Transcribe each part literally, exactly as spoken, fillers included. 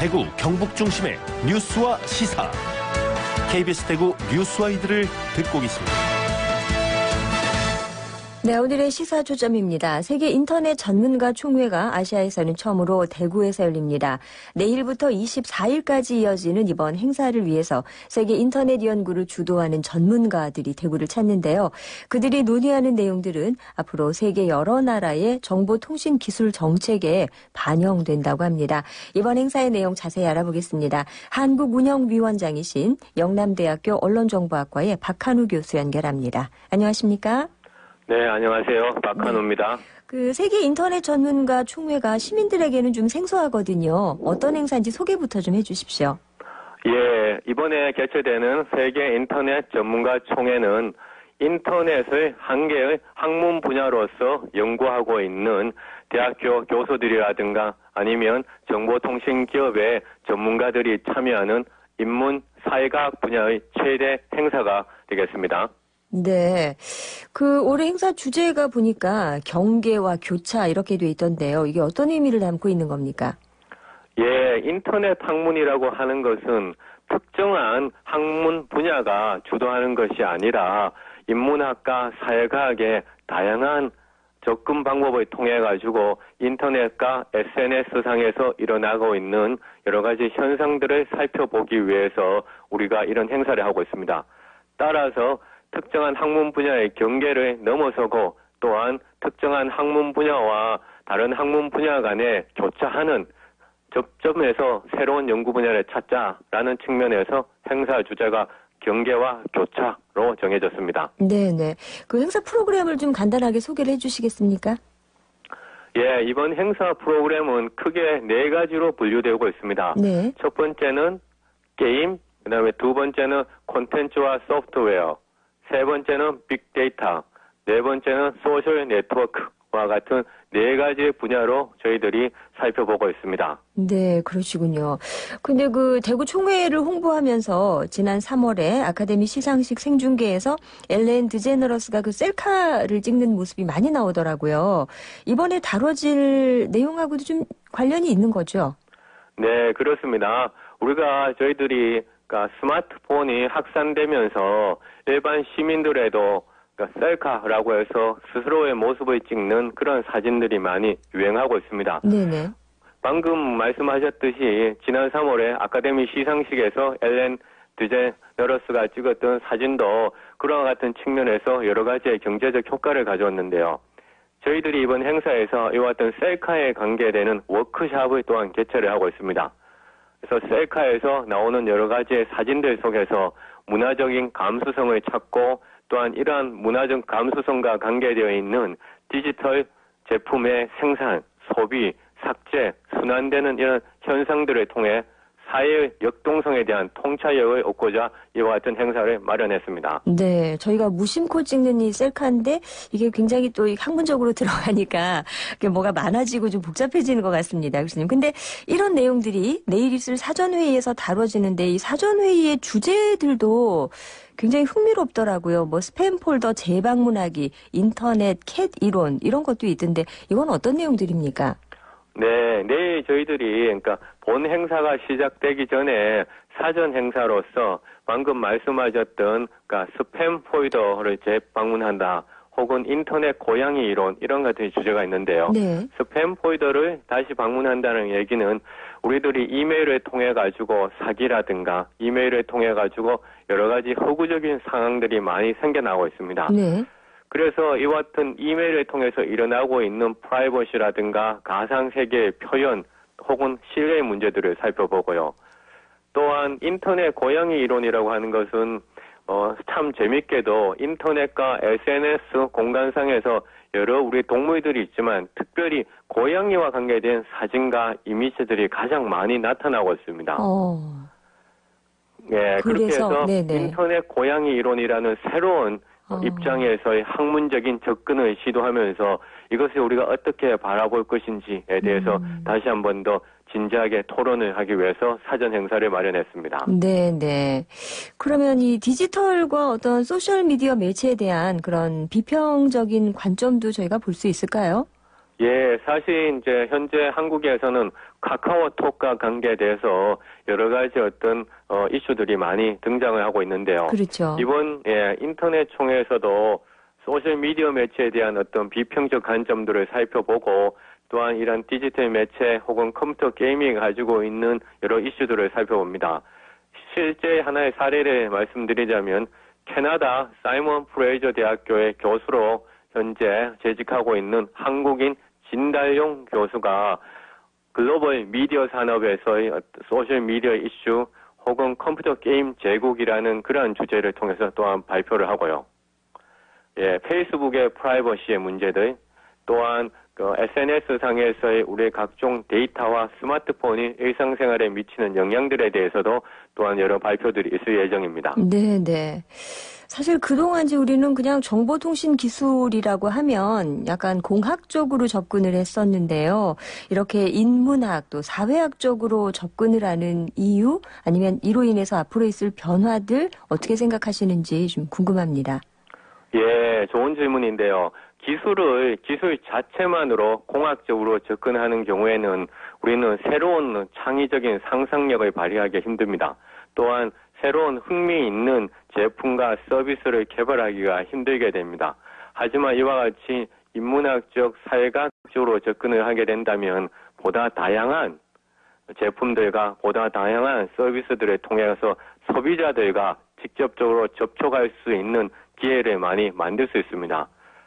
대구, 경북 중심의 뉴스와 시사. 케이비에스 대구 뉴스와이드를 듣고 계십니다. 네, 오늘의 시사 초점입니다. 세계 인터넷 전문가 총회가 아시아에서는 처음으로 대구에서 열립니다. 내일부터 이십사일까지 이어지는 이번 행사를 위해서 세계 인터넷 연구를 주도하는 전문가들이 대구를 찾는데요. 그들이 논의하는 내용들은 앞으로 세계 여러 나라의 정보통신 기술 정책에 반영된다고 합니다. 이번 행사의 내용 자세히 알아보겠습니다. 한국운영위원장이신 영남대학교 언론정보학과의 박한우 교수 연결합니다. 안녕하십니까? 네, 안녕하세요. 박한우입니다. 네. 그 세계 인터넷 전문가 총회가 시민들에게는 좀 생소하거든요. 어떤 행사인지 소개부터 좀 해주십시오. 예, 이번에 개최되는 세계 인터넷 전문가 총회는 인터넷의 한 개의 학문 분야로서 연구하고 있는 대학교 교수들이라든가 아니면 정보통신 기업의 전문가들이 참여하는 인문 사회과학 분야의 최대 행사가 되겠습니다. 네. 그 올해 행사 주제가 보니까 경계와 교차 이렇게 돼 있던데요. 이게 어떤 의미를 담고 있는 겁니까? 예, 인터넷 학문이라고 하는 것은 특정한 학문 분야가 주도하는 것이 아니라 인문학과 사회과학의 다양한 접근 방법을 통해 가지고 인터넷과 에스엔에스 상에서 일어나고 있는 여러 가지 현상들을 살펴보기 위해서 우리가 이런 행사를 하고 있습니다. 따라서 특정한 학문 분야의 경계를 넘어서고 또한 특정한 학문 분야와 다른 학문 분야 간에 교차하는 접점에서 새로운 연구 분야를 찾자라는 측면에서 행사 주제가 경계와 교차로 정해졌습니다. 네네. 그 행사 프로그램을 좀 간단하게 소개를 해주시겠습니까? 예, 이번 행사 프로그램은 크게 네 가지로 분류되고 있습니다. 네. 첫 번째는 게임, 그 다음에 두 번째는 콘텐츠와 소프트웨어, 세 번째는 빅데이터, 네 번째는 소셜 네트워크와 같은 네 가지 분야로 저희들이 살펴보고 있습니다. 네, 그러시군요. 근데 그 대구 총회를 홍보하면서 지난 삼월에 아카데미 시상식 생중계에서 엘렌 드제너러스가 그 셀카를 찍는 모습이 많이 나오더라고요. 이번에 다뤄질 내용하고도 좀 관련이 있는 거죠? 네, 그렇습니다. 우리가 저희들이 그러니까 스마트폰이 확산되면서 일반 시민들에도 그러니까 셀카라고 해서 스스로의 모습을 찍는 그런 사진들이 많이 유행하고 있습니다. 네네. 방금 말씀하셨듯이 지난 삼월에 아카데미 시상식에서 엘렌 드제너러스가 찍었던 사진도 그와 같은 측면에서 여러 가지의 경제적 효과를 가져왔는데요. 저희들이 이번 행사에서 이와 같은 셀카에 관계되는 워크숍을 또한 개최를 하고 있습니다. 그래서 셀카에서 나오는 여러 가지의 사진들 속에서 문화적인 감수성을 찾고 또한 이러한 문화적 감수성과 관계되어 있는 디지털 제품의 생산, 소비, 삭제, 순환되는 이런 현상들을 통해 사회의 역동성에 대한 통찰력을 얻고자 이와 같은 행사를 마련했습니다. 네, 저희가 무심코 찍는 이 셀카인데 이게 굉장히 또 학문적으로 들어가니까 뭐가 많아지고 좀 복잡해지는 것 같습니다, 교수님. 근데 이런 내용들이 내일 있을 사전회의에서 다뤄지는데 이 사전회의의 주제들도 굉장히 흥미롭더라고요. 뭐 스팸 폴더 재방문하기, 인터넷 캣 이론 이런 것도 있던데 이건 어떤 내용들입니까? 네, 내일 저희들이 그러니까 본 행사가 시작되기 전에 사전 행사로서 방금 말씀하셨던 그러니까 스팸 폴더를 재방문한다. 혹은 인터넷 고양이 이론 이런 같은 주제가 있는데요. 네. 스팸 폴더를 다시 방문한다는 얘기는 우리들이 이메일을 통해 가지고 사기라든가 이메일을 통해 가지고 여러 가지 허구적인 상황들이 많이 생겨나고 있습니다. 네. 그래서 이와 같은 이메일을 통해서 일어나고 있는 프라이버시라든가 가상세계의 표현 혹은 신뢰의 문제들을 살펴보고요. 또한 인터넷 고양이 이론이라고 하는 것은 어, 참 재밌게도 인터넷과 에스엔에스 공간상에서 여러 우리 동물들이 있지만 특별히 고양이와 관계된 사진과 이미지들이 가장 많이 나타나고 있습니다. 어. 예, 그렇게 해서 네네. 인터넷 고양이 이론이라는 새로운 어. 입장에서의 학문적인 접근을 시도하면서 이것을 우리가 어떻게 바라볼 것인지에 대해서 음. 다시 한 번 더 진지하게 토론을 하기 위해서 사전 행사를 마련했습니다. 네, 네. 그러면 이 디지털과 어떤 소셜 미디어 매체에 대한 그런 비평적인 관점도 저희가 볼 수 있을까요? 예, 사실 이제 현재 한국에서는 카카오톡과 관계돼서 여러 가지 어떤 어, 이슈들이 많이 등장을 하고 있는데요. 그렇죠. 이번 예, 인터넷 총회에서도 소셜 미디어 매체에 대한 어떤 비평적 관점들을 살펴보고 또한 이런 디지털 매체 혹은 컴퓨터 게이밍이 가지고 있는 여러 이슈들을 살펴봅니다. 실제 하나의 사례를 말씀드리자면 캐나다 사이먼 프레이저 대학교의 교수로 현재 재직하고 있는 한국인 진달용 교수가 글로벌 미디어 산업에서의 소셜 미디어 이슈 혹은 컴퓨터 게임 제국이라는 그러한 주제를 통해서 또한 발표를 하고요. 예, 페이스북의 프라이버시의 문제들, 또한 그 에스엔에스 상에서의 우리의 각종 데이터와 스마트폰이 일상생활에 미치는 영향들에 대해서도 또한 여러 발표들이 있을 예정입니다. 네, 네. 사실 그동안 이제 우리는 그냥 정보통신 기술이라고 하면 약간 공학적으로 접근을 했었는데요. 이렇게 인문학 또 사회학적으로 접근을 하는 이유 아니면 이로 인해서 앞으로 있을 변화들 어떻게 생각하시는지 좀 궁금합니다. 예, 좋은 질문인데요. 기술을 기술 자체만으로 공학적으로 접근하는 경우에는 우리는 새로운 창의적인 상상력을 발휘하기 힘듭니다. 또한 새로운 흥미있는 제품과 서비스를 개발하기가 힘들게 됩니다. 하지만 이와 같이 인문학적, 사회학적으로 접근을 하게 된다면 보다 다양한 제품들과 보다 다양한 서비스들을 통해서 소비자들과 직접적으로 접촉할 수 있는 기회를 많이 만들 수 있습니다.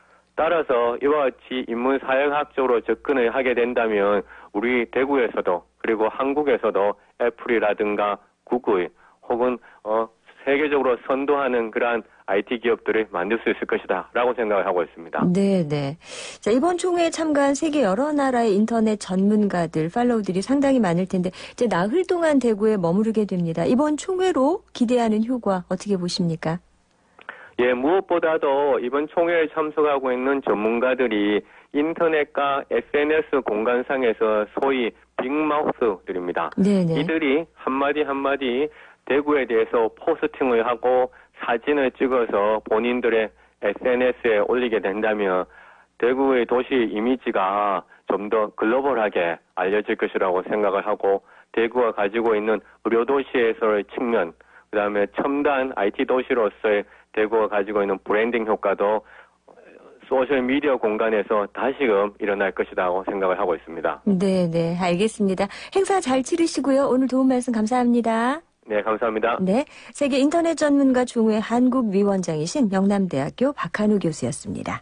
따라서 이와 같이 인문사회학적으로 접근을 하게 된다면 우리 대구에서도 그리고 한국에서도 애플이라든가 구글 혹은 어, 세계적으로 선도하는 그러한 아이티 기업들을 만들 수 있을 것이다 라고 생각을 하고 있습니다. 네, 네. 자, 이번 총회에 참가한 세계 여러 나라의 인터넷 전문가들, 팔로우들이 상당히 많을 텐데 이제 나흘 동안 대구에 머무르게 됩니다. 이번 총회로 기대하는 효과 어떻게 보십니까? 예, 무엇보다도 이번 총회에 참석하고 있는 전문가들이 인터넷과 에스엔에스 공간상에서 소위 빅마우스들입니다. 네네. 이들이 한마디 한마디 대구에 대해서 포스팅을 하고 사진을 찍어서 본인들의 에스엔에스에 올리게 된다면 대구의 도시 이미지가 좀 더 글로벌하게 알려질 것이라고 생각을 하고 대구가 가지고 있는 의료도시에서의 측면, 그 다음에 첨단 아이티 도시로서의 대구가 가지고 있는 브랜딩 효과도 소셜미디어 공간에서 다시금 일어날 것이라고 생각을 하고 있습니다. 네, 네, 알겠습니다. 행사 잘 치르시고요. 오늘 도움 말씀 감사합니다. 네, 감사합니다. 네, 세계 인터넷 전문가 총회 한국위원장이신 영남대학교 박한우 교수였습니다.